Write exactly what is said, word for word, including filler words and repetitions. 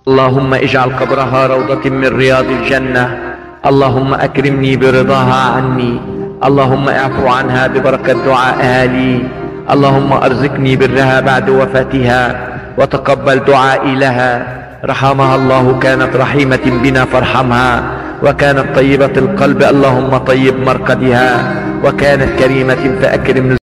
اللهم اجعل قبرها روضة من رياض الجنة. اللهم أكرمني برضاها عني. اللهم اعفو عنها ببركة دعائها لي. اللهم أرزقني برها بعد وفاتها وتقبل دعائي لها. رحمها الله، كانت رحيمة بنا فارحمها، وكانت طيبة القلب اللهم طيب مرقدها، وكانت كريمة فأكرم